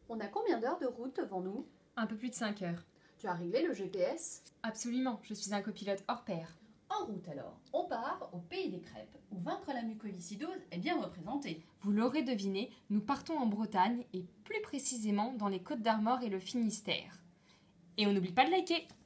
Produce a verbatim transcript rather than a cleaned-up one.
On a combien d'heures de route devant nous? Un peu plus de cinq heures. Tu as réglé le G P S? Absolument, je suis un copilote hors pair. En route alors, on part au pays des crêpes, où vaincre la mucoviscidose est bien représenté. Vous l'aurez deviné, nous partons en Bretagne et plus précisément dans les Côtes d'Armor et le Finistère. Et on n'oublie pas de liker!